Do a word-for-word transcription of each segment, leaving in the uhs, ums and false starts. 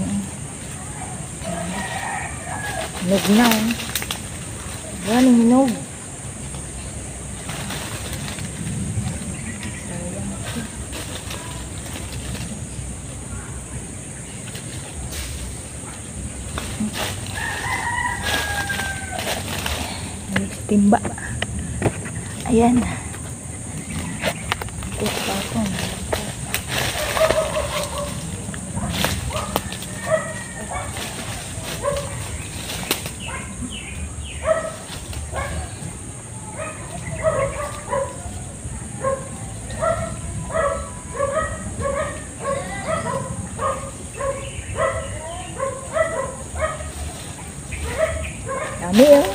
Hinog na eh. Yan ang hinog. Timba. Ayan. Kuha pa ako. Dami oh.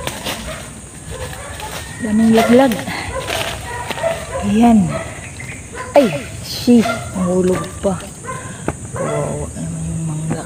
Daming laglag. Ayan. Ay, shit. Mahulog pa. Kawawa naman yung mangga.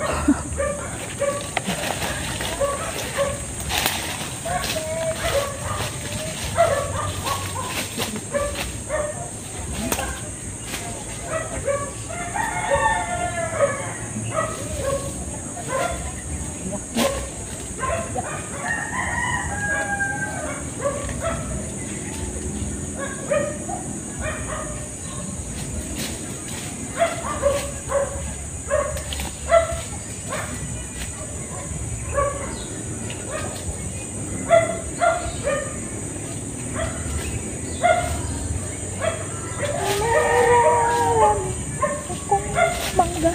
Mangga.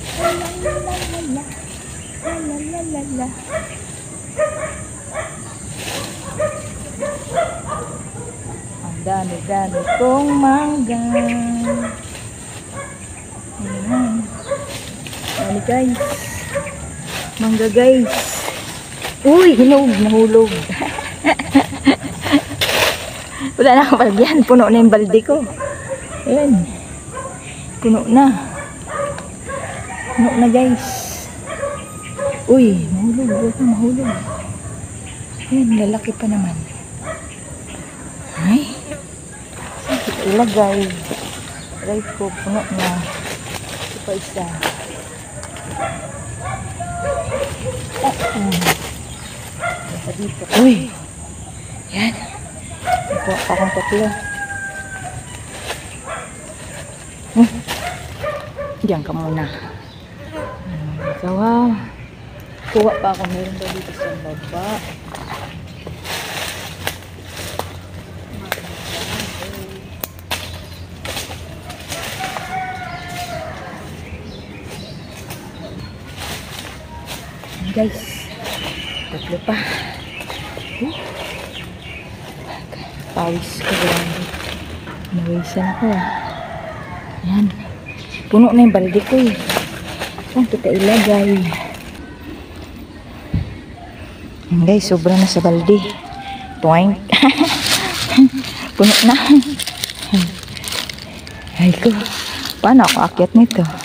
La. Ang dami-dami kong mangga. Ayan. Dami guys. Mangga guys. Uy, hinog, nahulog. Wala na akong palagyan. Puno na yung balde ko. Ayan. Puno na. Puno na guys. Uy, mahulog. Huwag na mahulog. Ayan, lalaki pa naman. Ay. Saan kita ilagay? Right ko, puno na. Ito pa isa. Oh, oh. Ito dito. Uy. Ayan. Ito pa akong tatlo. Hmm. Diyan ka muna. So, wow. Kuha pa ako. Meron daw dito sa baba. Guys. Tatlo pa. Uh. Pawis ko dyan. Nawisan ako. Ayan. Puno na yung balde ko eh. Saan kita ilagay? Guys, sobra na sa balde. Toink. Puno na. Ay ko. Paano ako akyat nito?